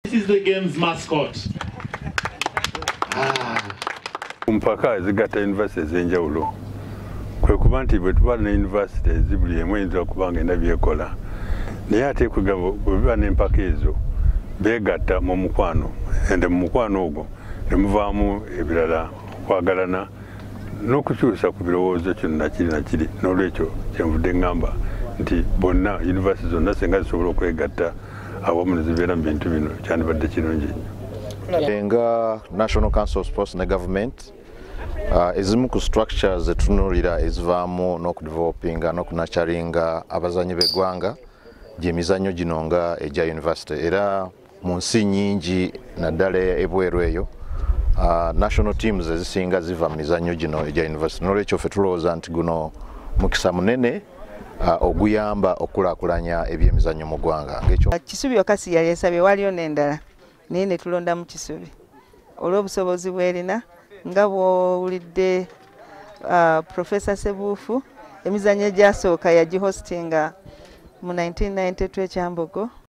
This is the game's mascot. Mpaka zigata universities enjawulo. Kwe kuba nti bwe tuba ne universities buli emu eyinza okuba ng'erina byekola. Naye ate kwegamba bwe biba n'empaka ezo beegatta mu mukwano. Ende mu mukwano ogwo ne muvaamu ebirala okwagalana n'okukyusa ku birowoozo kyonna kiri na kiri. N'olwekyo kyenvudde ngamba nti bonna universities zonna singa zisobola okwegatta awamu ne zibeera mu bintu bino kyandibadde kirungi nnyo. Nga National Council of Sports ne government ezimu ku structures etunuulira ezivaamu n'okudevelopinga n'okunurturinga abazanyi b'eggwanga gy'emizannyo gino nga egya university era mu nsi nnyingi naddala ebweru eyo national teams ezisinga ziva mu mizannyo gino egya university n'olwekyo ffe tulowooza nti guno mukisa munene oguyamba okulaakulanya ebyemizannyo mu ggwanga. Kisubi Okasi yali yasabye waliyo n'endala naye ne tulonda mu Kisubi olw'obusobozi bw'erina nga bw'owulidde Professor Sebuufu emizannyo egyasooka yagihostinga mu 1992 Kyambogo.